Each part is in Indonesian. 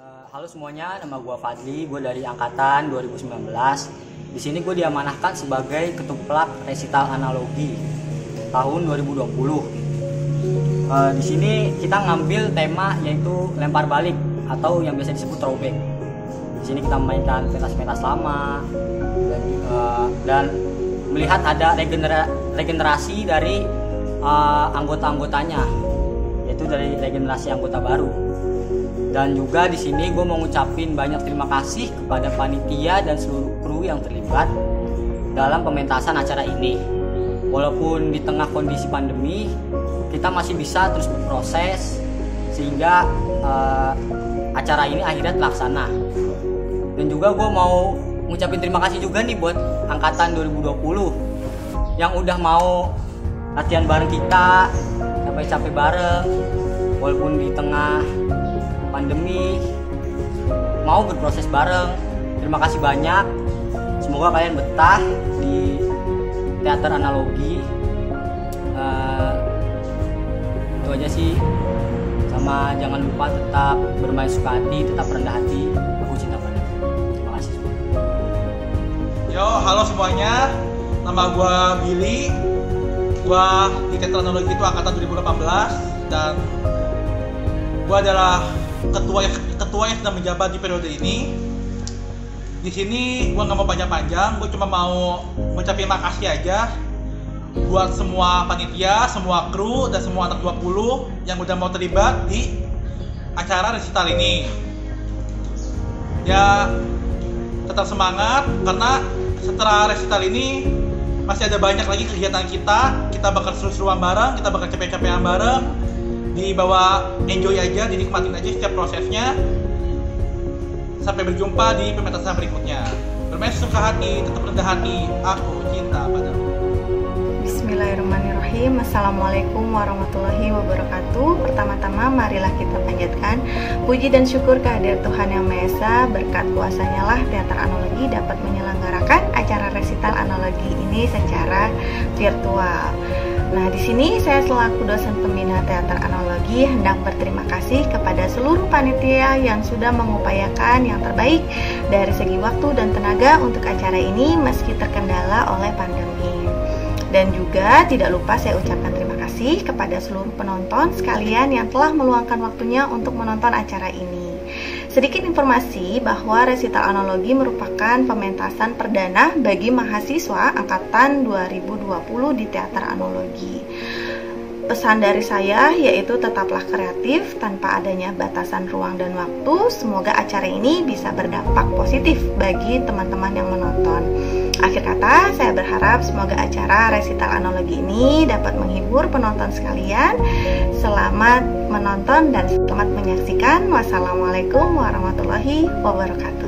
Halo semuanya, nama gue Fadli, gue dari angkatan 2019. Di sini gue diamanahkan sebagai ketuplak resital analogi tahun 2020. Di sini kita ngambil tema yaitu lempar balik atau yang biasa disebut throwback. Di sini kita memainkan pentas-pentas lama dan melihat ada regenerasi dari anggota-anggotanya, yaitu dari regenerasi anggota baru. Dan juga di sini gue mau ngucapin banyak terima kasih kepada panitia dan seluruh kru yang terlibat dalam pementasan acara ini. Walaupun di tengah kondisi pandemi, kita masih bisa terus berproses sehingga acara ini akhirnya terlaksana. Dan juga gue mau ngucapin terima kasih juga nih buat angkatan 2020 yang udah mau latihan bareng kita, capek-capek bareng, walaupun di tengah pandemi mau berproses bareng. Terima kasih banyak. Semoga kalian betah di teater analogi. Itu aja sih. Sama jangan lupa tetap bermain suka hati, tetap rendah hati. Aku cinta padamu. Terima kasih semua. Yo, halo semuanya. Nama gue Billy. Gue di teater analogi itu angkatan 2018 dan gue adalah ketua yang sedang menjabat di periode ini. Di sini gue nggak mau panjang-panjang, gue cuma mau ngucapin makasih aja buat semua panitia, semua kru, dan semua anak 20 yang udah mau terlibat di acara resital ini. Ya, tetap semangat karena setelah resital ini masih ada banyak lagi kegiatan kita bakal seru-seruan bareng, kita bakal capek-capekan bareng. Dibawa enjoy aja, dinikmatin aja setiap prosesnya. Sampai berjumpa di pementasan berikutnya. Bermain suka hati, tetap rendah hati. Aku cinta padamu. Bismillahirrahmanirrahim. Assalamualaikum warahmatullahi wabarakatuh. Pertama-tama marilah kita panjatkan puji dan syukur kehadirat Tuhan Yang Maha Esa. Berkat kuasanya lah teater analogi dapat menyelenggarakan acara resital analogi ini secara virtual. Nah, di sini saya selaku dosen pembina teater analogi hendak berterima kasih kepada seluruh panitia yang sudah mengupayakan yang terbaik dari segi waktu dan tenaga untuk acara ini meski terkendala oleh pandemi. Dan juga tidak lupa saya ucapkan terima kasih kepada seluruh penonton sekalian yang telah meluangkan waktunya untuk menonton acara ini. Sedikit informasi bahwa resital analogi merupakan pementasan perdana bagi mahasiswa angkatan 2020 di teater analogi. Pesan dari saya yaitu tetaplah kreatif tanpa adanya batasan ruang dan waktu. Semoga acara ini bisa berdampak positif bagi teman-teman yang menonton. Akhir kata, saya berharap semoga acara resital analogi ini dapat menghibur penonton sekalian. Selamat menonton dan selamat menyaksikan. Wassalamualaikum warahmatullahi wabarakatuh.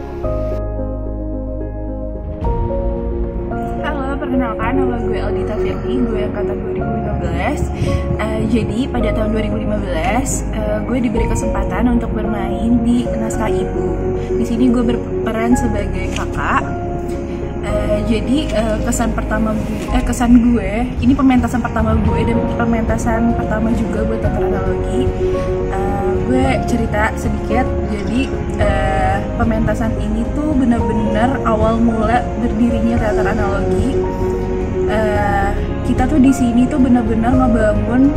Halo, perkenalkan nama gue Aldita Firly, gue angkatan 2015. Jadi pada tahun 2015 gue diberi kesempatan untuk bermain di Naskah Ibu. Di sini gue berperan sebagai kakak. Jadi kesan gue ini pementasan pertama gue dan pementasan pertama juga buat teater analogi. Gue cerita sedikit. Jadi pementasan ini tuh benar-benar awal mula berdirinya teater analogi. Kita tuh di sini tuh benar-benar ngebangun,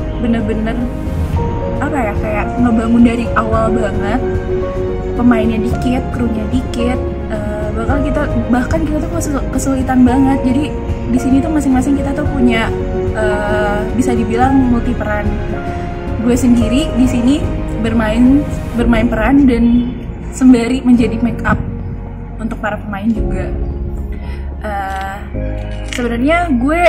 kayak ngebangun dari awal banget. Pemainnya dikit, krunya dikit. Bahkan kita tuh kesulitan banget. Jadi di sini tuh masing-masing kita tuh punya bisa dibilang multi peran. Gue sendiri di sini bermain peran dan sembari menjadi make up untuk para pemain juga. Sebenarnya gue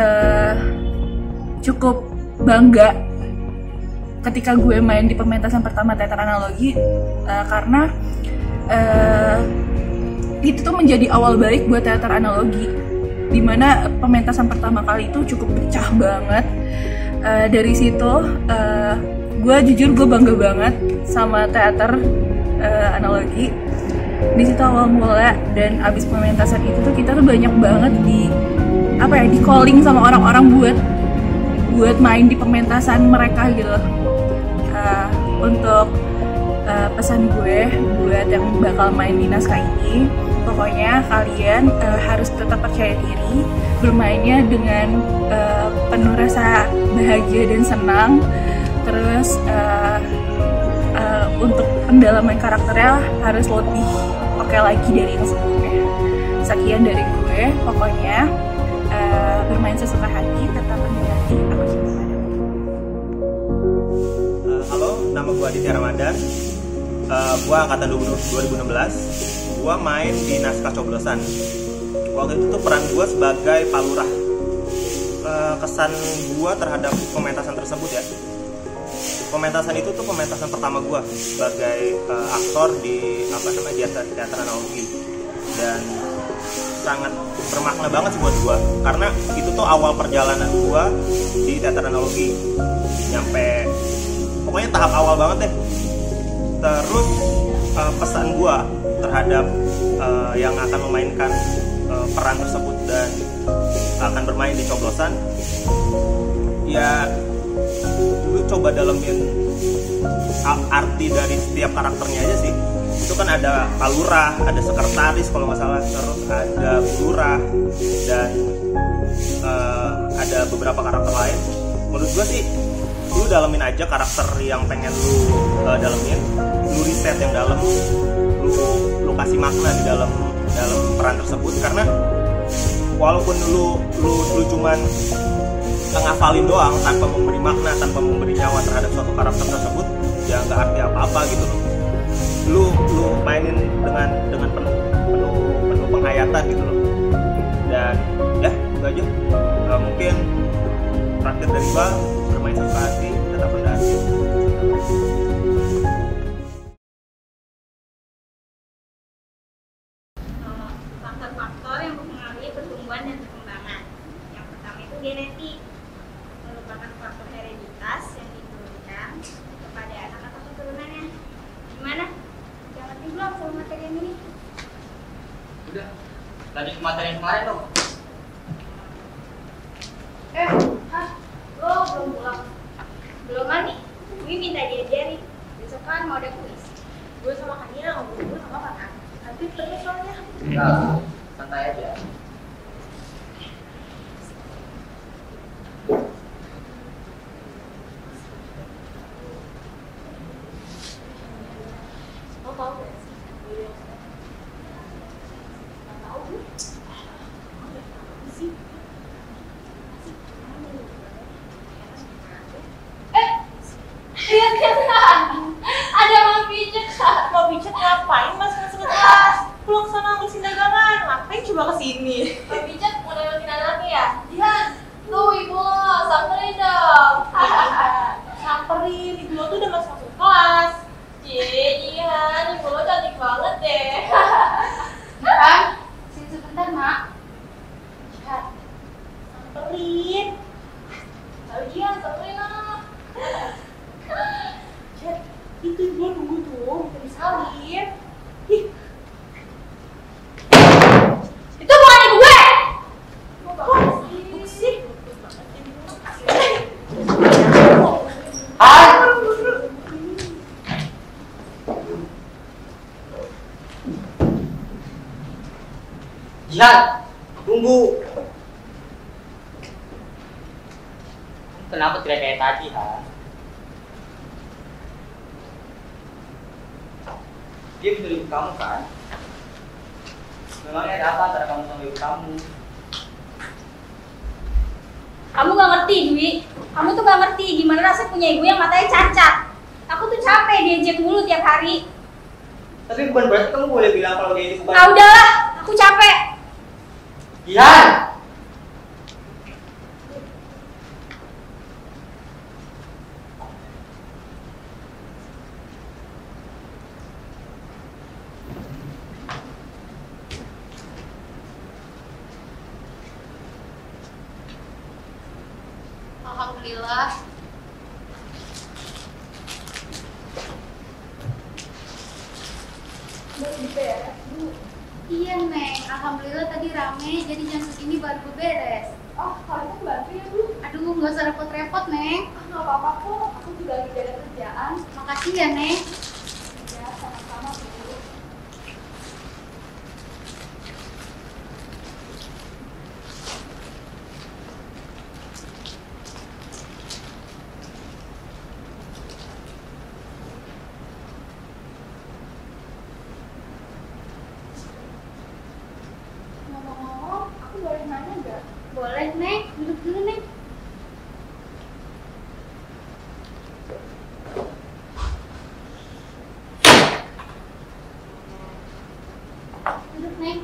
cukup bangga ketika gue main di pementasan pertama teater analogi karena itu tuh menjadi awal baik buat teater analogi, dimana pementasan pertama kali itu cukup pecah banget. Dari situ gue bangga banget sama teater analogi. Di situ awal mula, dan abis pementasan itu tuh kita tuh banyak banget di calling sama orang-orang buat main di pementasan mereka gitu. Untuk pesan gue buat yang bakal main di naskah ini, pokoknya kalian harus tetap percaya diri, bermainnya dengan penuh rasa bahagia dan senang. Terus untuk pendalaman karakternya harus lebih oke lagi dari yang sebelumnya. Sekian dari gue, pokoknya bermain sesuka hati, tetap mendekati aku cinta padamu. Halo, nama gue Aditya Ramadan. Gue angkatan 2016. Gue main di naskah Coblosan. Waktu itu tuh peran gue sebagai Palurah. Kesan gue terhadap pementasan tersebut ya, pementasan itu tuh pementasan pertama gue sebagai aktor di teater analogi, dan sangat bermakna banget sih buat gue karena itu tuh awal perjalanan gue di teater analogi, nyampe pokoknya tahap awal banget deh. Terus pesan gue terhadap yang akan memainkan peran tersebut dan akan bermain di Coblosan, ya lu coba dalemin arti dari setiap karakternya aja sih. Itu kan ada Palurah, ada sekretaris kalau nggak salah, terus ada Lurah, dan ada beberapa karakter lain. Menurut gue sih lu dalemin aja karakter yang pengen lu dalemin, lu riset yang dalam, lu kasih makna di dalam peran tersebut. Karena walaupun lu cuman ngafalin doang tanpa memberi makna, tanpa memberi nyawa terhadap suatu karakter tersebut, ya nggak arti apa-apa gitu loh. Lu mainin dengan penuh penghayatan gitu loh. Dan ya itu aja. Mungkin terakhir dari gua, bermain sesuka hati, tetap mendaki. Faktor-faktor yang mempengaruhi pertumbuhan dan perkembangan. Yang pertama itu genetik, merupakan faktor hereditas yang diturunkan kepada anak atau keturunannya. Gimana? Jangan ngerti belum sama materi yang ini? Udah, lanjut ke materi yang kemarin dong. Lo belum pulang? Belum mandi? Gue minta diajari. Besok kan mau ada kuis. Gue sama Kania ngobrol sama Pak. Nanti terus soalnya. Enggak, santai aja. Lo tau gak sih? Gak tau gue. Sih. Lihat-lihat, ada mau pijat. Mau pijat ngapain masuk ke kelas? Pulang sana ngurusin dagangan, ngapain coba kesini? Mau pijat mau lewatin anaknya ya? Jihan, tuh ibu lo, samperin dong. Samperin, ibu lo tuh udah masuk kelas. Jihan, ibu lo cantik banget deh. Jihan, sini sebentar mak. Jihan, samperin. Ayo Jihan, samperin anak. Jihan, itu ibu lo nunggu tuh, udah disalin. Ih, Itu bukan ibu gue. kok sih? Jihan, tunggu. Kenapa tidak kayak tadi, Han? Dia bisa ibu kamu kan? Memangnya ada apa antara kamu sama ibu kamu? Kamu gak ngerti, Dwi. Kamu tuh gak ngerti gimana rasanya punya ibu yang matanya cacat. Aku tuh capek diejek mulu tiap hari. Tapi bukan berarti kamu boleh bilang kalau dia itu bukan. Ah udahlah, aku capek. Jihan! Alhamdulillah. Iya Neng, alhamdulillah tadi rame, jadi jam segini baru beres. Oh, kalau itu bantu ya Bu? Aduh, nggak usah repot-repot Neng. Nggak apa-apa kok, aku juga lagi ada kerjaan. Makasih ya Neng. Ya. Iya, Neng. Duduk dulu, Neng. Duduk, Neng.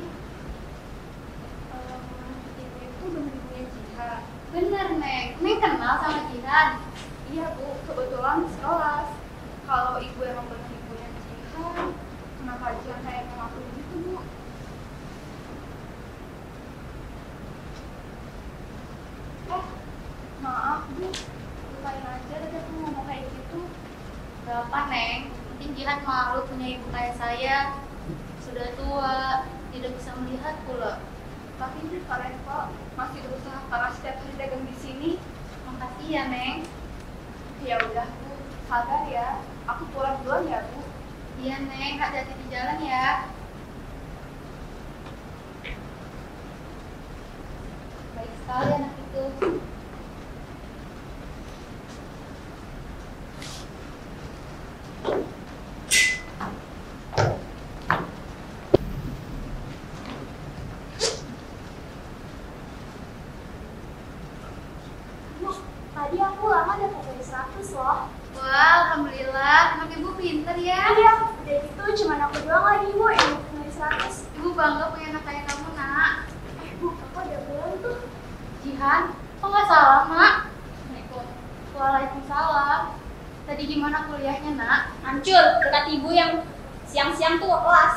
Ibu itu belum ibunya Jihan. Bener, Neng. Neng kenal sama Jihan? Iya, Bu. Kebetulan sekelas. Kalau ibu emang bener ibunya Jihan, kenapa Jihan kayak mengaku gitu, Bu? Maaf, Bu. Lupain aja tadi aku ngomong kayak gitu. Gak apa, Neng. Mungkin Jihan malu punya ibu kayak saya. Sudah tua, tidak bisa melihat pula. Tapi Kak Reva masih berusaha keras setiap hari dagang di sini. Makasih ya, Neng. Ya udah, Bu. Sabar ya. Aku pulang duluan ya, Bu. Iya, Neng. Hati-hati di jalan ya. Baik sekali anak itu. Tadi aku lama dapat dari 100 loh. Wah, alhamdulillah. Anak ibu pinter ya. Iya, udah gitu cuman aku doang lagi Bu yang dapat dari 100. Ibu bangga punya anak kayak kamu, Nak. Bu, aku ada pulang tuh. Jihan, kok nggak salah, Mak? Assalamualaikum. Waalaikumsalam. Tadi gimana kuliahnya, Nak? Hancur, dekat ibu yang siang-siang tuh ke kelas.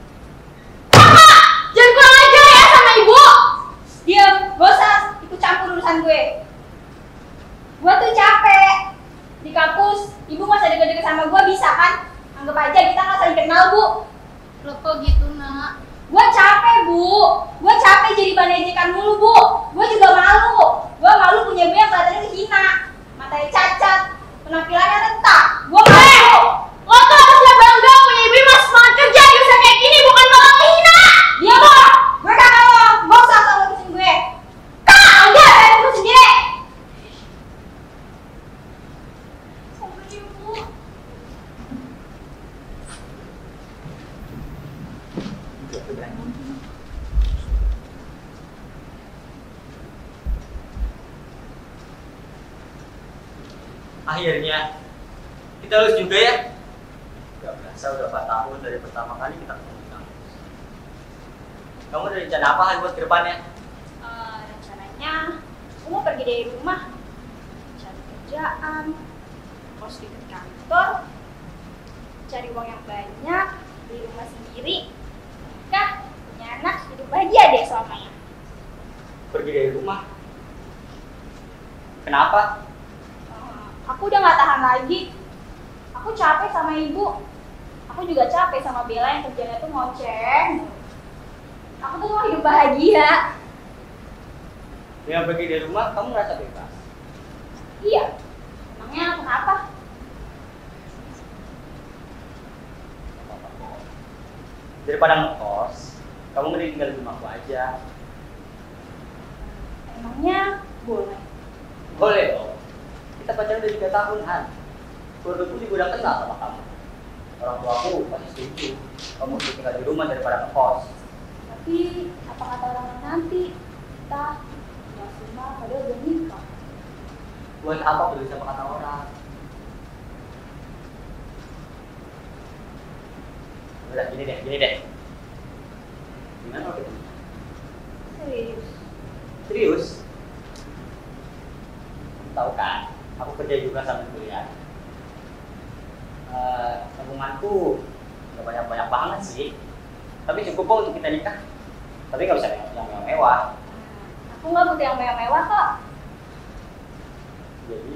Jangan kurang ajar ya sama ibu. Diam, gak usah ikut campur urusan gue. Gue tuh capek. Di kampus, ibu gak usah deket-deket sama gue, bisa kan? Anggap aja kita gak saling kenal, Bu. Loh, kok gitu, Nak? Gue capek, Bu. Gue capek jadi bahan ejekan mulu, Bu. Gue juga malu. Gue malu punya gue yang kelihatannya kehina. Matanya cacat, penampilannya retak. Gue malu. Lo tuh harusnya bangga punya ibu yang masih semangat kerja di usaha kayak gini, bukan malah menghina. Dia mau. Gue gak mau. Gak usah asal ngurusin gue. Kak, enggak, saya ngurus sendiri. Sama ibu. Akhirnya kita lulus juga ya. Gak berasa udah 4 tahun dari pertama kali kita ketemu di kampus. Kamu ada rencana apa hal buat ke depannya? Rencananya aku mau pergi dari rumah, cari kerjaan, kos dekat kantor, cari uang yang banyak, beli rumah sendiri, nikah, punya anak, hidup bahagia deh selamanya. Pergi dari rumah? Kenapa? Aku udah gak tahan lagi. Aku capek sama ibu. Aku juga capek sama Bella yang kerjanya tuh ngoceh. Aku tuh mau hidup bahagia. Dengan pergi dari rumah, kamu merasa bebas? Iya. Emangnya kenapa? Daripada ngekos, kamu mending tinggal di rumahku aja. Emangnya boleh? Boleh dong. Kita pacaran udah 3 tahun, Han. Keluargaku juga udah kenal sama kamu. Orang tuaku pasti setuju. Kamu harus tinggal di rumah daripada ngekos. Tapi apa kata orang nanti? Kita nggak semua padahal udah nikah. Buat apa peduli sama kata orang? Udah, gini deh. Gimana kalau kita nikah? Serius? Serius? Tahu kan, aku kerja juga sambil kuliah. Tabunganku nggak banyak banget sih, tapi cukup kok untuk kita nikah. Tapi nggak usah yang mewah. Aku nggak butuh yang mewah-mewah kok. Jadi,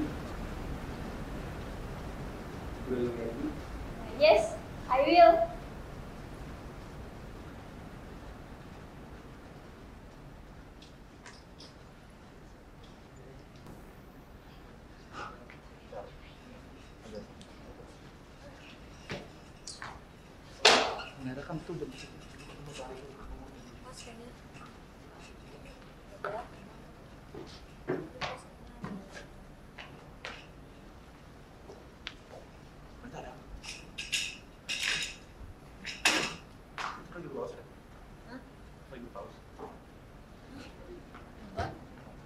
will you marry me? Yes, I will. Ngerekam tuh bentuk. Bentar ya. Lagi pause ya? Lagi pause.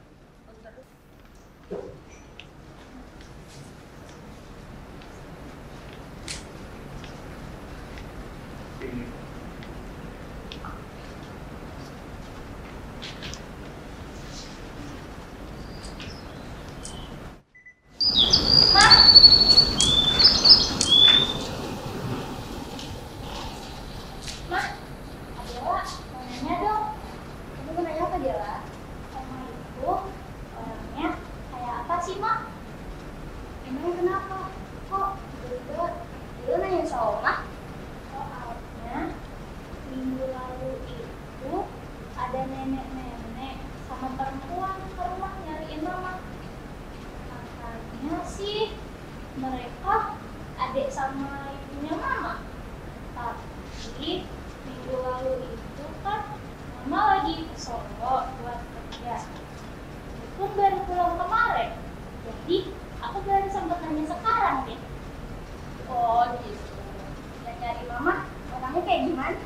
Mah, Adela, mau nanya dong. Kamu mau nanya apa, Adela? Oma itu orangnya kayak apa sih, Mak? Emangnya kenapa? Kok tiba-tiba Adela nanya soal Oma? Soalnya minggu lalu itu ada nenek-nenek sama perempuan ke rumah nyariin Mama. Katanya sih mereka adik sama ibunya Mama. Tapi minggu lalu itu kan Mama lagi ke Solo buat kerja. Itu baru pulang kemarin. Jadi aku baru sempat nanya sekarang deh. Oh gitu. Dan nyari Mama orangnya kayak gimana?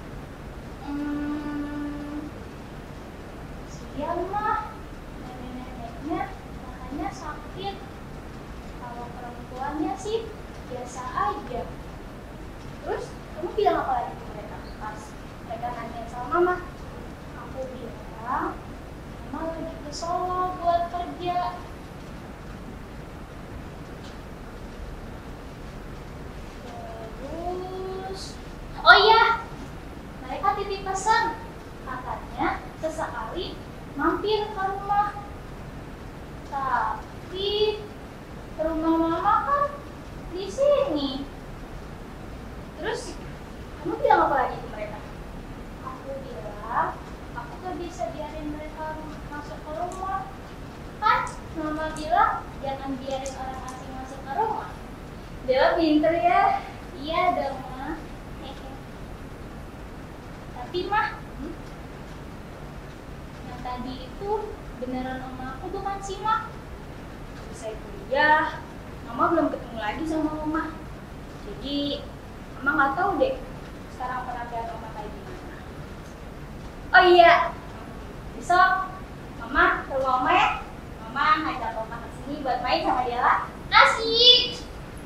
Siang mah nenek-neneknya makanya sakit. Kalau perempuannya sih biasa aja. Terus kamu bilang apa lagi ke mereka pas mereka nanya sama Mama? Aku bilang Mama lagi ke Solo buat kerja. Terus oh iya, mereka titip pesan katanya sesekali mampir ke rumah. Tapi rumah Mama kan di sini. Terus kamu bilang apa lagi ke mereka? Aku bilang aku gak bisa biarin mereka masuk ke rumah. Kan Mama bilang jangan biarin orang asing masuk ke rumah. Dia pinter ya. Iya dong, Ma. Tapi Mah, yang tadi itu beneran Oma aku bukan sih, Mah. Selesai kuliah, Mama belum ketemu lagi sama Oma. Jadi Mama nggak tahu deh sekarang penampilan Oma kayak gimana. Oh iya, besok Mama ke rumah Oma ya. Mama ngajak Oma ke sini buat main sama dia lah. Asik.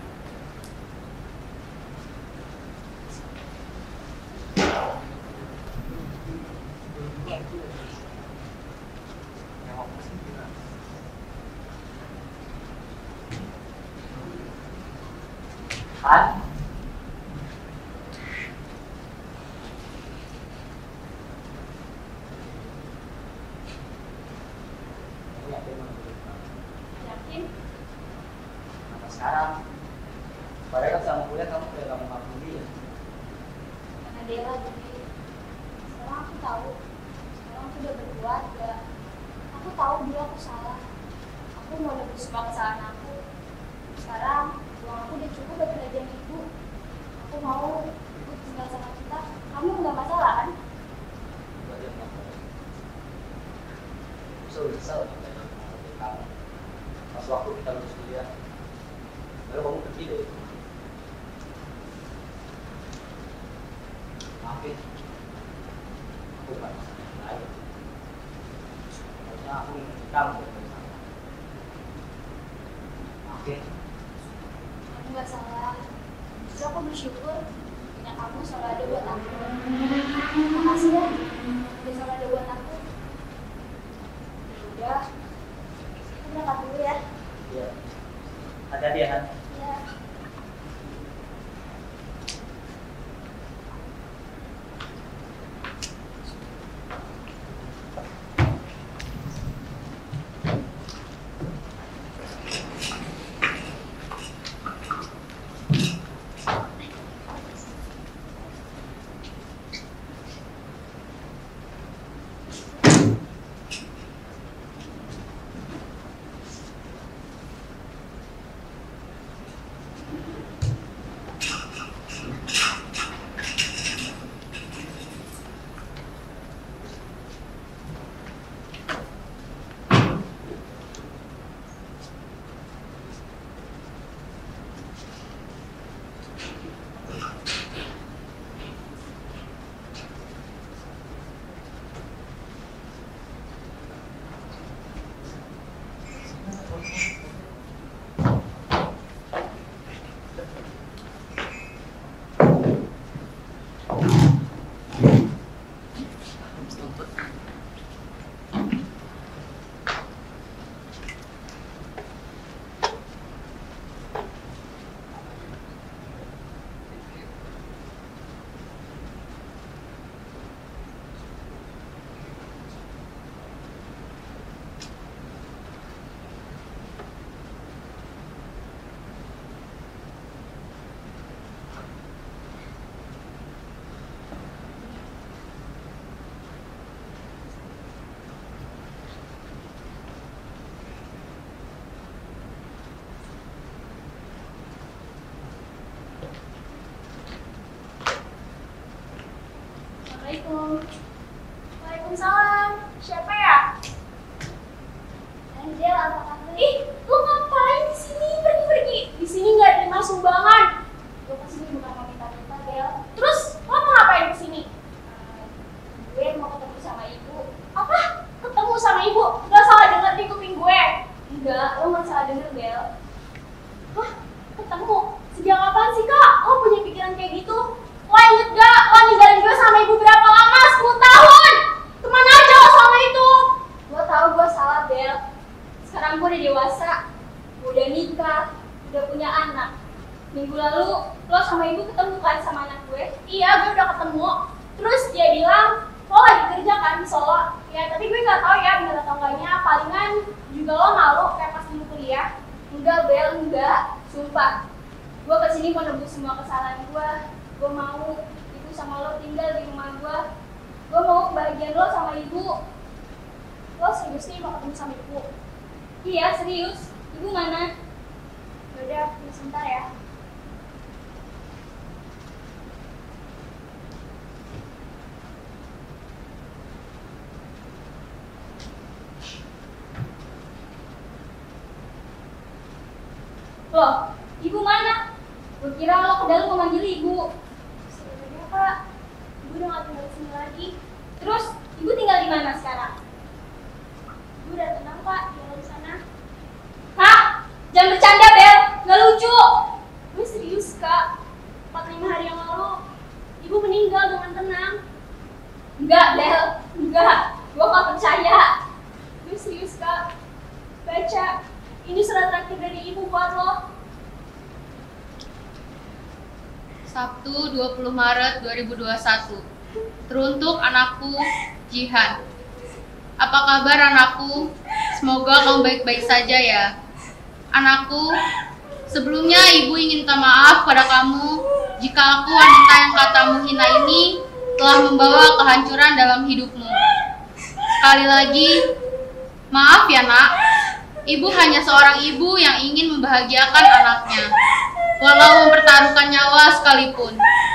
Han? Yakin? Kenapa sekarang? Padahal kan sama kuliah kamu kuliah kamu ngapain dia? Karena dia lagi. Sekarang aku tahu. Sekarang aku udah berkeluarga. Aku tahu dulu aku salah. Aku mau nebus semua kesalahan aku. Sekarang uang aku udah cukup buat kerjaan ibu. Aku mau ikut tinggal sama kita. Kamu nggak masalah kan? Belajar ngapain? Susah belajar kamu. Pas waktu kita lulus kuliah, baru kamu pergi deh. Maafin, aku bukan masalah yang lain. Harusnya aku ingin kamu bersama. Maafin. Kamu nggak salah. Justru aku bersyukur punya kamu selalu ada buat aku. Makasih ya, udah selalu ada buat aku. Udah, aku berangkat dulu ya. Iya. Hati-hati ya, Han. Ya. Enggak, lo nggak salah denger, Bel. Hah? Ketemu? Sejak kapan sih, Kak? Lo punya pikiran kayak gitu? Lo inget gak? Lo ninggalin gue sama ibu berapa lama? 10 tahun! Kemana aja lo sama itu? Gue tahu gue salah, Bel. Sekarang gue udah dewasa. Gue udah nikah. Udah punya anak. Minggu lalu, lo sama ibu ketemu kan sama anak gue? Iya, gue udah ketemu. Terus dia bilang, lo lagi kerja kan di Solo? Ya, tapi gue gak tahu ya bener atau enggaknya. Palingan juga lo malu kayak pas dulu kuliah. Enggak, Bel, enggak. Sumpah. Gue kesini mau nebus semua kesalahan gue. Gue mau ibu sama lo tinggal di rumah gue. Gue mau kebahagiaan lo sama ibu. Lo serius nih mau ketemu sama ibu? Iya, serius. Ibu mana? Yaudah, tunggu sebentar ya. Loh, ibu mana? Gue kira lo ke dalam mau manggil ibu. Sebenarnya, Kak, ibu udah gak tinggal di sini lagi. Terus, ibu tinggal di mana sekarang? Ibu udah tenang, Pak, tinggal di sana. Hah? Jangan bercanda, Bel. Gak lucu. Gue serius, Kak. 4-5 hari yang lalu, ibu meninggal dengan tenang. Enggak, Bel. Enggak. Gue gak percaya. Gue serius, Kak. Baca. Ini surat terakhir dari ibu buat lo. Sabtu 20 Maret 2021. Teruntuk anakku, Jihan. Apa kabar anakku? Semoga kamu baik-baik saja ya. Anakku, sebelumnya ibu ingin minta maaf pada kamu jika aku wanita yang katamu hina ini telah membawa kehancuran dalam hidupmu. Sekali lagi, maaf ya nak. Ibu hanya seorang ibu yang ingin membahagiakan anaknya, walau mempertaruhkan nyawa sekalipun.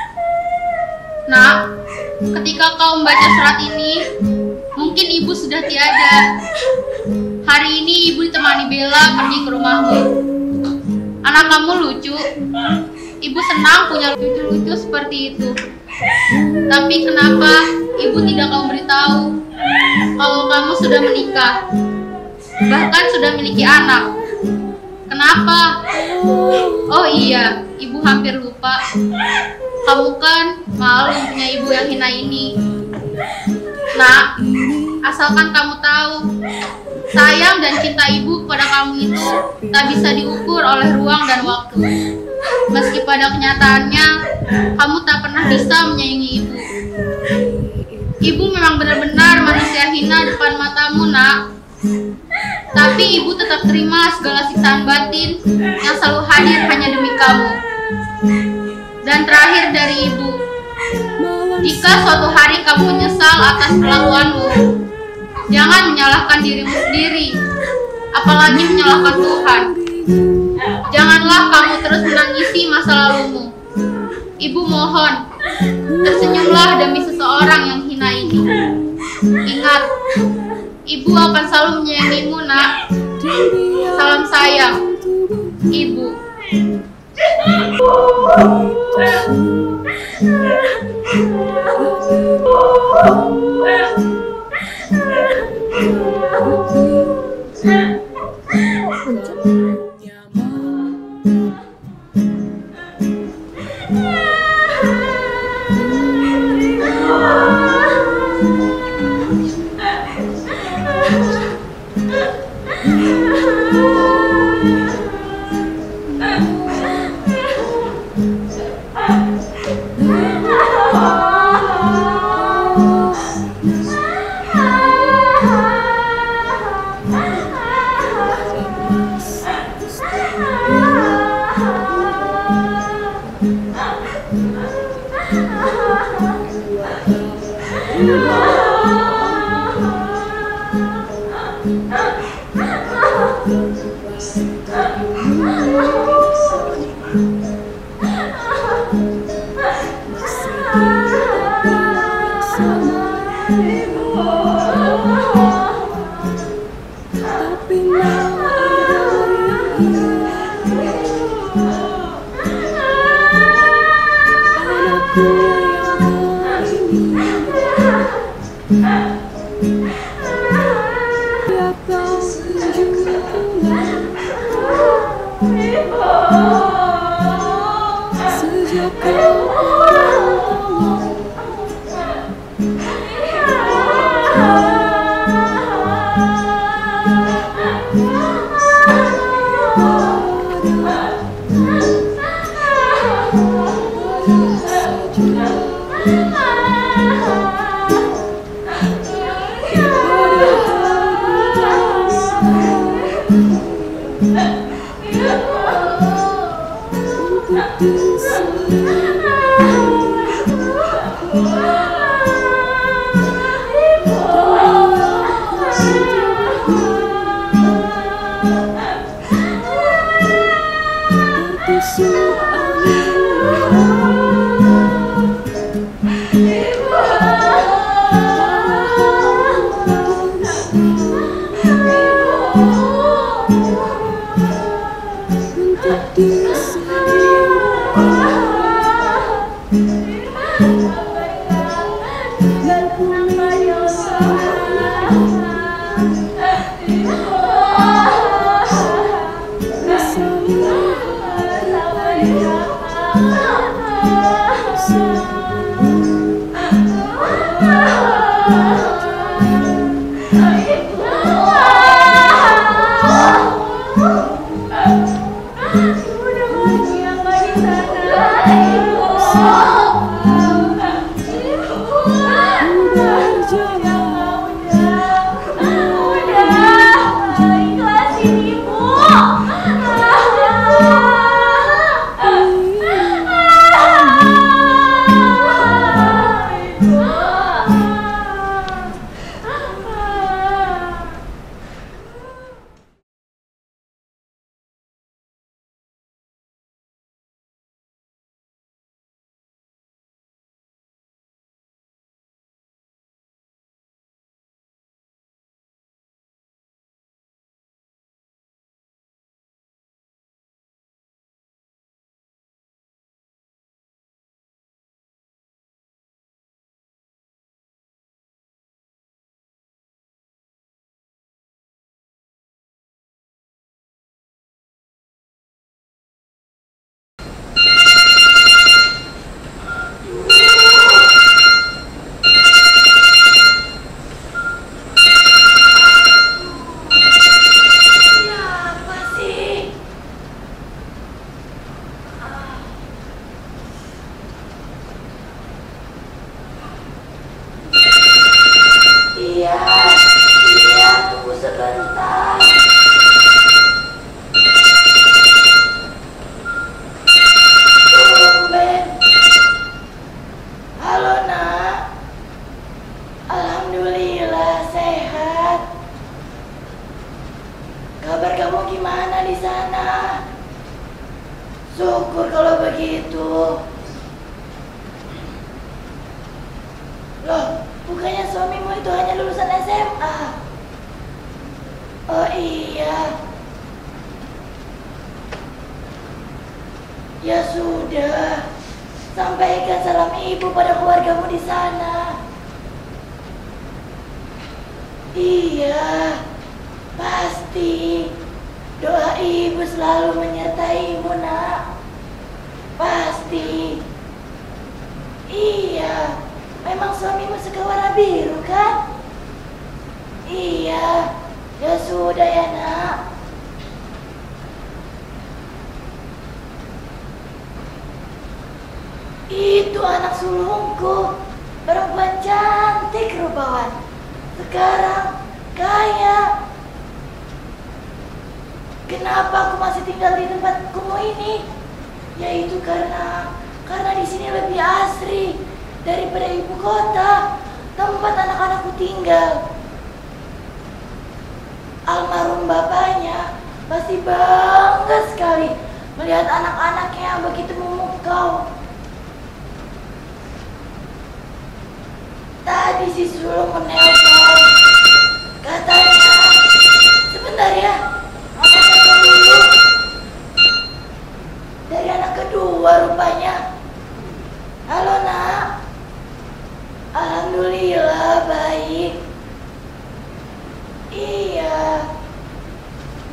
Nak, ketika kau membaca surat ini, mungkin ibu sudah tiada. Hari ini ibu ditemani Bella pergi ke rumahmu. Anak kamu lucu. Ibu senang punya lucu-lucu seperti itu. Tapi kenapa ibu tidak kamu beritahu kalau kamu sudah menikah? Bahkan sudah memiliki anak. Kenapa? Oh iya, ibu hampir lupa. Kamu kan malu punya ibu yang hina ini. Nak, asalkan kamu tahu, sayang dan cinta ibu kepada kamu itu tak bisa diukur oleh ruang dan waktu. Meski pada kenyataannya, kamu tak pernah bisa menyayangi ibu. Ibu memang benar-benar manusia hina depan matamu, nak. Tapi ibu tetap terima segala siksaan batin yang selalu hadir hanya demi kamu. Dan terakhir dari ibu, jika suatu hari kamu menyesal atas perlakuanmu, jangan menyalahkan dirimu sendiri, apalagi menyalahkan Tuhan. Janganlah kamu terus menangisi masa lalumu. Ibu mohon, tersenyumlah demi seseorang yang hina ini. Ingat, ibu akan selalu menyayangimu, nak. Salam sayang, ibu.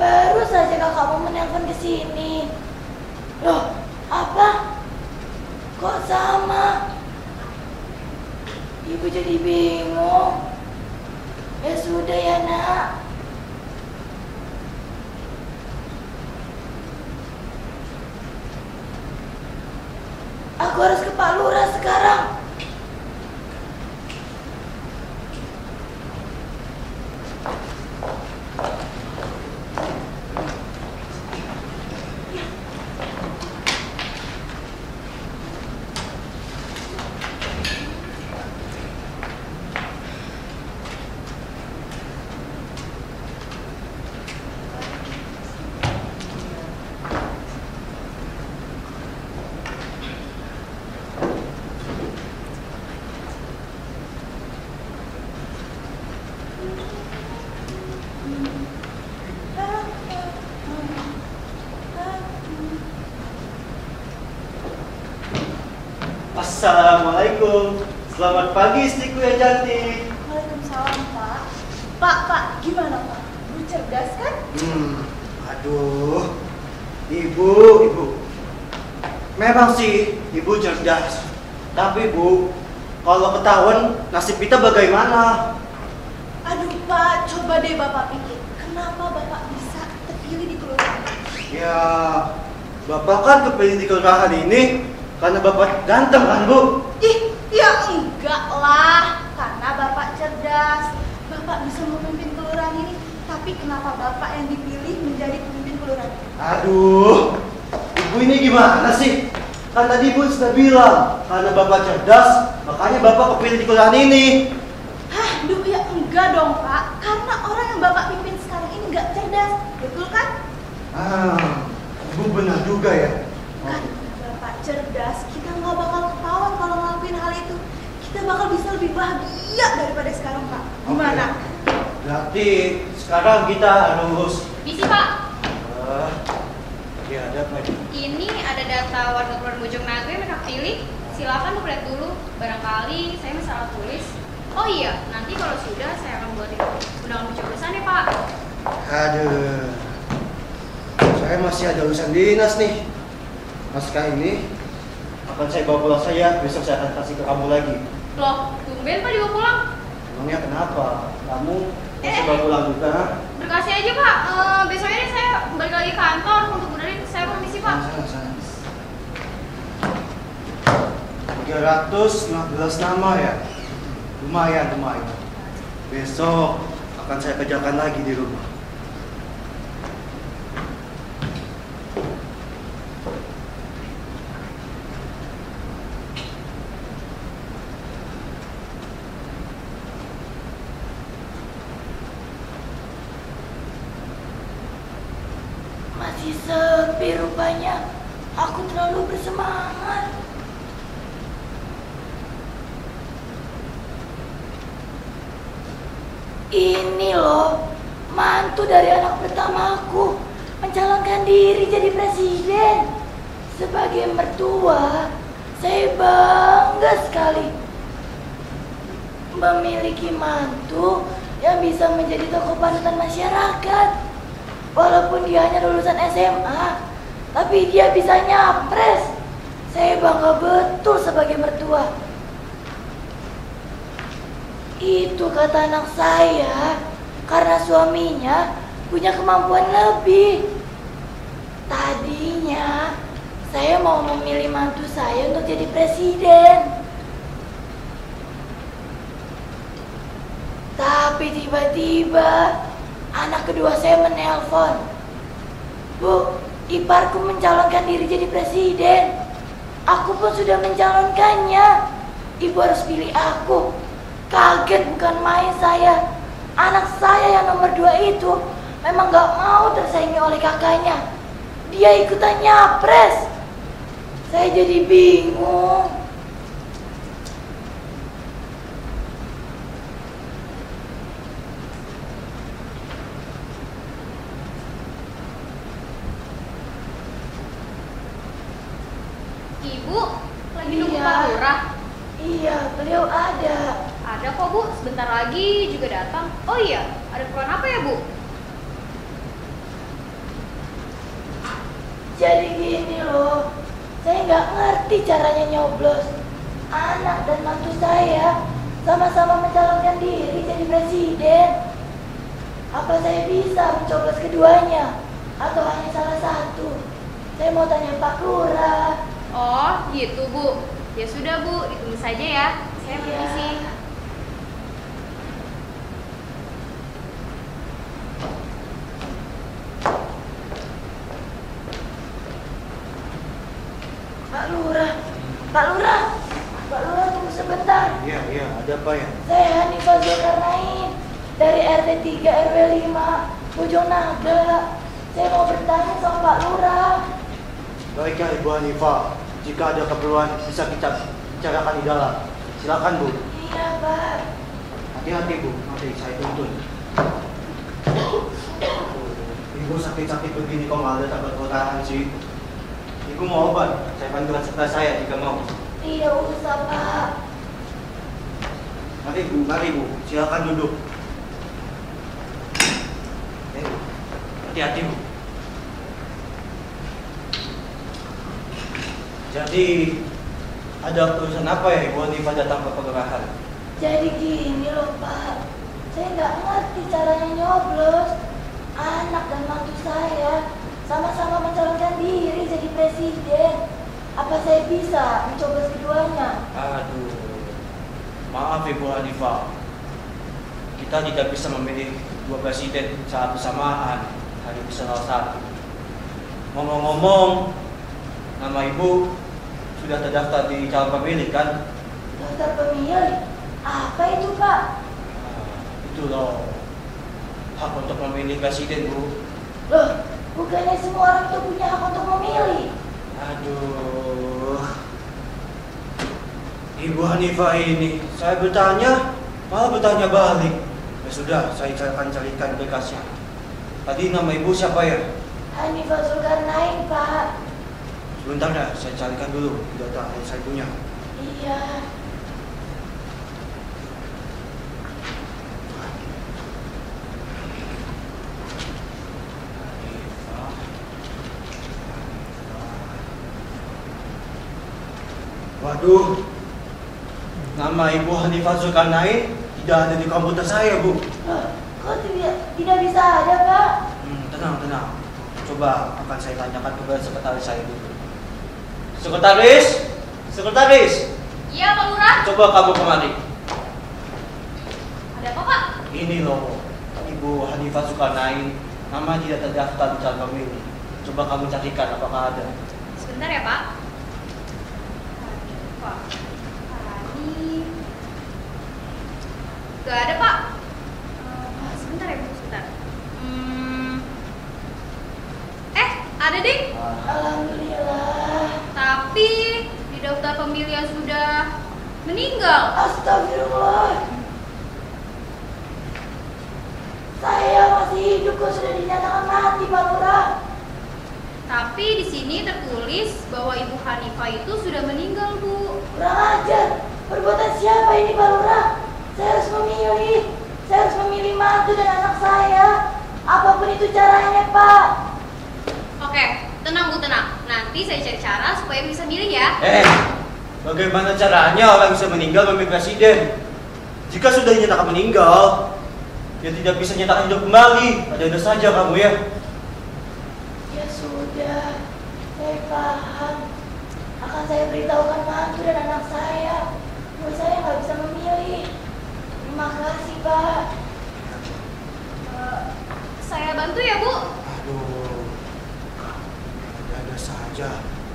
Baru saja kakakmu menelpon ke sini. Loh, apa? Kok sama? Ibu jadi bingung. Ya sudah ya nak. Aku harus ke Pak Lurah sekarang. Assalamualaikum. Selamat pagi istriku yang cantik. Waalaikumsalam, Pak. Pak, gimana Pak? Bu cerdas kan? Aduh. Ibu. Memang sih ibu cerdas. Tapi Bu, kalau ketahuan nasib kita bagaimana? Aduh Pak, coba deh Bapak pikir. Kenapa Bapak bisa terpilih di kelurahan? Ya, Bapak kan kepilih di kelurahan ini karena Bapak ganteng kan Bu? Ih, ya enggak lah. Karena Bapak cerdas. Bapak bisa memimpin kelurahan ini. Tapi kenapa Bapak yang dipilih menjadi pemimpin kelurahan? Aduh, Ibu ini gimana sih? Kan tadi Ibu sudah bilang, karena Bapak cerdas, makanya Bapak kepilih di kelurahan ini. Hah, duh ya enggak dong Pak. Karena orang yang Bapak pimpin sekarang ini enggak cerdas. Betul kan? Ibu benar juga ya. Karena Bapak cerdas, kita nggak bakal ketahuan kalau ngelakuin hal itu. Kita bakal bisa lebih bahagia daripada sekarang Pak. Gimana? Berarti sekarang kita harus... Misi Pak, Ya, ada apa ini? ini ada data warga Kelurahan Bojonegoro yang mereka pilih. Silakan lihat dulu, barangkali saya salah tulis. Oh iya, nanti kalau sudah saya akan buatin undangan pencoblosan ya Pak. Aduh, saya masih ada urusan dinas nih. Naskah ini akan saya bawa pulang saya, besok saya akan kasih ke kamu lagi. Loh, tumben Pak dibawa pulang? Emangnya kenapa? Kamu masih bawa pulang juga? Berkasih aja Pak, besoknya nih saya balik lagi ke kantor untuk benerin. Saya permisi Pak. Sana. 315 nama ya? Lumayan. Besok akan saya kerjakan lagi di rumah. Masih sepi rupanya. Aku terlalu bersemangat. Ini loh, mantu dari anak pertamaku mencalonkan diri jadi presiden. Sebagai mertua, saya bangga sekali memiliki mantu yang bisa menjadi tokoh panutan masyarakat. Walaupun dia hanya lulusan SMA, tapi dia bisa nyapres. Saya bangga betul sebagai mertua. Itu kata anak saya, karena suaminya punya kemampuan lebih. Tadinya saya mau memilih mantu saya untuk jadi presiden, tapi tiba-tiba anak kedua saya menelpon. Bu, iparku mencalonkan diri jadi presiden. Aku pun sudah mencalonkannya. Ibu harus pilih aku. Kaget bukan main saya. Anak saya yang nomor 2 itu memang gak mau tersaingi oleh kakaknya. Dia ikutan nyapres. Saya jadi bingung. Ibu lagi nunggu Pak Lurah? Iya, beliau ada. Ada kok Bu, sebentar lagi juga datang. Oh iya, ada keperluan apa ya Bu? nggak ngerti caranya nyoblos. Anak dan mantu saya sama-sama mencalonkan diri jadi presiden. Apa saya bisa mencoblos keduanya? Atau hanya salah satu? Saya mau tanya Pak Lurah. Oh, gitu Bu. Ya sudah Bu, ditunggu saja ya. Saya permisi. Pak Lurah, Pak Lurah, Pak Lurah tunggu sebentar. Iya, ada apa ya? Saya Hanifah Zulkarnain dari RT 3 RW 5 Bojonaga. Saya mau bertanya sama Pak Lurah. Baiklah Ibu Hanifah, jika ada keperluan bisa kita bicarakan di dalam. Silakan Bu. Iya Pak. Hati-hati Bu, nanti saya tuntun. Ibu sakit-sakit begini kok malah tak berkotaran sih. Ibu mau obat, saya bantuan serta saya jika mau. Tidak usah Pak. Mari Bu, silakan duduk. Hati-hati Bu. Jadi ada urusan apa ya Ibu Hanifah datang ke kelurahan? Jadi gini loh Pak, saya nggak ngerti caranya nyoblos. Anak dan mantu saya sama-sama mencalonkan diri jadi presiden. Apa saya bisa mencoblos keduanya? Aduh, maaf Ibu Hanifah, kita tidak bisa memilih dua presiden saat bersamaan, hanya bisa salah satu. Ngomong-ngomong, nama Ibu sudah terdaftar di calon pemilih kan? Daftar pemilih? Apa itu Pak? Itu loh, hak untuk memilih presiden Bu. Loh, bukannya semua orang itu punya hak untuk memilih? Aduh, Ibu Hanifah ini, saya bertanya, malah bertanya balik. Ya sudah, saya akan carikan berkasnya. Tadi nama Ibu siapa ya? Hanifah Zulkarnain Pak. Sebentar ya, saya carikan dulu data yang saya punya. Iya. Waduh, nama Ibu Hanifah Zulkarnain tidak ada di komputer saya, Bu. Kok tidak bisa ada, Pak? Tenang. Coba akan saya tanyakan kepada sekretaris saya dulu. Sekretaris. Iya, Pak Lurah. Coba kamu kemari. Ada apa, Pak? Ini loh, Ibu Hanifah Zulkarnain, nama tidak terdaftar di calon pemilih. Coba kamu carikan apakah ada. Sebentar ya, Pak. Gak ada Pak. Sebentar ya Bu, sebentar. Ada deh. Alhamdulillah. Tapi di daftar pemilihan sudah meninggal. Astagfirullah. Saya masih hidup kok sudah dinyatakan mati Pak Lurah. Tapi di sini tertulis bahwa Ibu Hanifah itu sudah meninggal Bu. Kurang ajar. Perbuatan siapa ini Pak Lurah? Saya harus memilih mantu dan anak saya. Apapun itu caranya, Pak. Oke, tenang Bu, tenang. Nanti saya cari cara supaya bisa milih ya. Bagaimana caranya orang bisa meninggal memilih presiden? Jika sudah dinyatakan meninggal, dia tidak bisa nyatakan hidup kembali. Ada saja kamu ya. Ya sudah, saya paham. Akan saya beritahukan mantu dan anak saya. Bahwa saya nggak bisa memilih. Terima kasih, Pak. Saya bantu ya, Bu. Aduh, ada saja.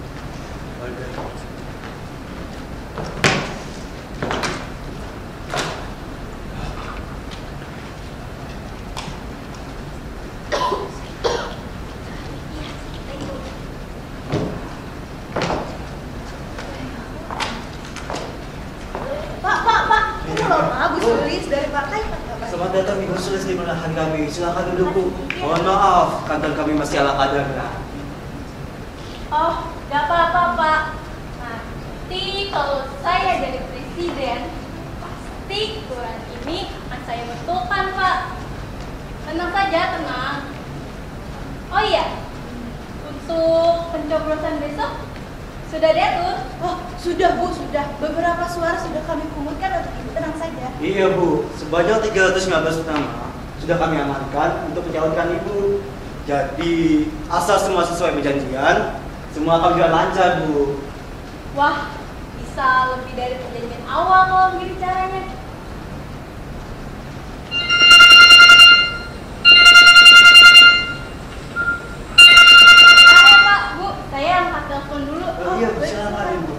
Pak. Ini loh, Pak. Bu Sulis dari Partai. Selamat datang Ibu Sulis di perumahan kami. Silakan duduk Bu. Mohon maaf, kantor kami masih ala kadarnya. Oh, gak apa-apa Pak. Nanti kalau saya jadi presiden, pasti bulan ini akan saya betulkan Pak. Tenang saja, tenang. Oh iya, untuk pencoblosan besok, Sudah diatur? Oh, sudah Bu, sudah. Beberapa suara sudah kami kumpulkan untuk Ibu tenang saja. Iya Bu, sebanyak 319 nama sudah kami amankan untuk mencalonkan Ibu. Jadi asal semua sesuai perjanjian, semua akan berjalan lancar Bu. Wah, bisa lebih dari perjanjian awal kalau begini caranya. Pak, Bu, saya angkat telepon dulu. Iya, silakan Ibu.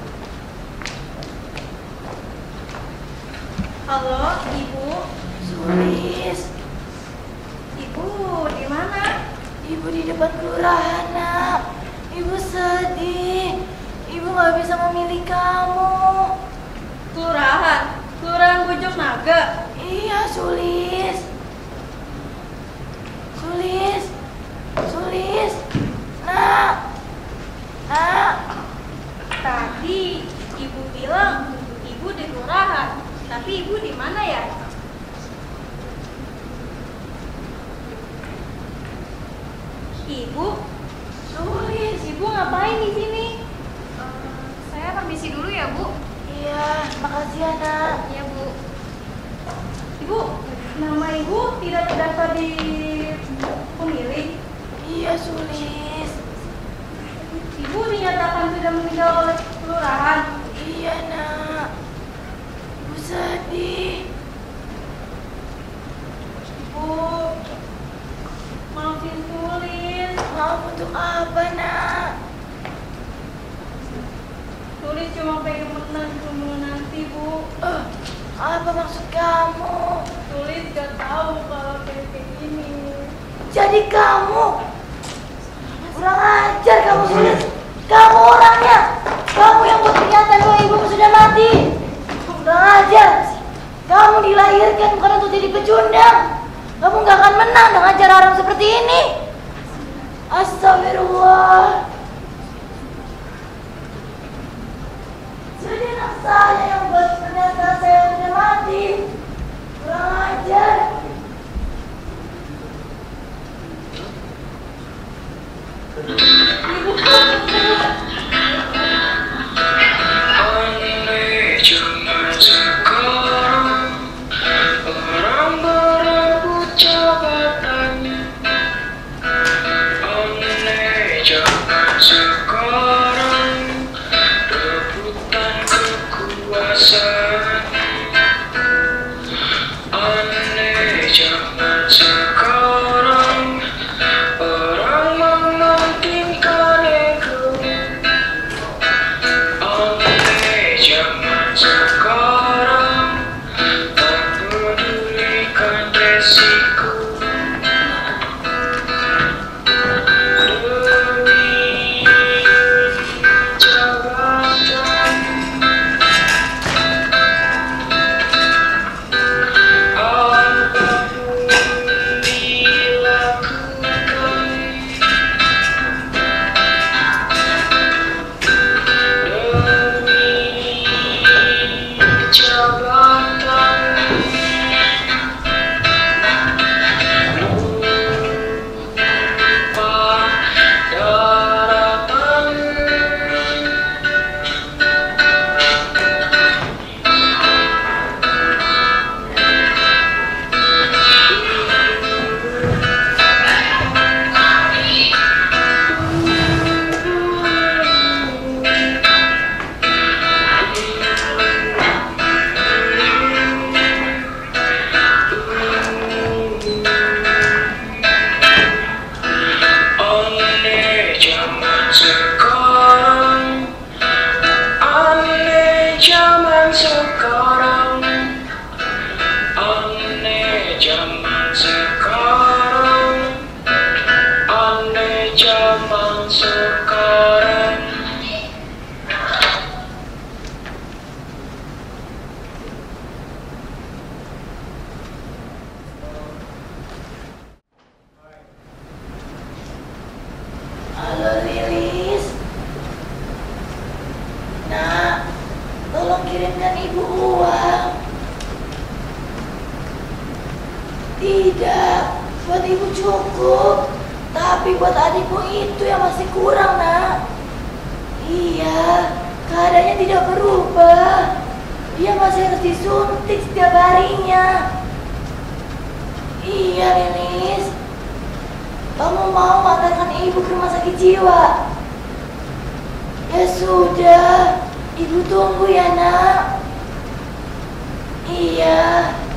Halo, Ibu. Sulis, Ibu di mana? Ibu di depan kelurahan, Nak. Ibu sedih. Ibu gak bisa memilih kamu. Kelurahan? Kelurahan Bojong Naga? Iya, Sulis. Sulis. Sulis. Nak. Nak. Tadi Ibu bilang Ibu di kelurahan. Tapi Ibu di mana ya? Ibu? Sulis. Ibu ngapain di sini? Saya permisi dulu ya, Bu. Iya, makasih ya, Nak. Iya, Bu. Ibu, nama Ibu tidak terdaftar di pemilih. Iya, Sulis. Ibu dinyatakan sudah meninggal oleh kelurahan. Iya, Nak. Ibu sedih. Ibu, maafin Sulis. Maaf untuk apa, Nak? Sulis cuma pengen menang cuma nanti, Bu. Apa maksud kamu? Sulis gak tahu kalau kayak gini. Jadi kamu kurang ajar kamu, Sulis. Kamu orangnya. Kamu yang buat pernyataan bahwa ibumu sudah mati. Kurang ajar. Kamu dilahirkan bukan untuk jadi pecundang. Kamu gak akan menang dengan cara haram seperti ini. Astagfirullah. Jadi anak saya yang buat pernyataan saya sudah mati. Kurang ajar. Zaman sekarang orang berebut jabatan. Aneh zaman sekarang rebutan kekuasaan. Aneh zaman sekarang orang mementingkan ego. Aneh zaman sekarang tak pedulikan resiko. Demi jabatan apapun dilakukan. Demi jabatan lupa daratan. Aneh zaman sekarang. Aneh zaman sekarang. Aneh zaman sekarang. Aneh zaman sekarang. Halo, Lilis. Nak, tolong kirimkan ibu uang. Tidak, buat ibu cukup. Tapi buat adikmu itu yang masih kurang, Nak. Iya, keadaannya tidak berubah. Dia masih harus disuntik setiap harinya. Iya, Lilis. Kamu mau antarkan ibu ke rumah sakit jiwa? Ya sudah, ibu tunggu ya nak. Iya.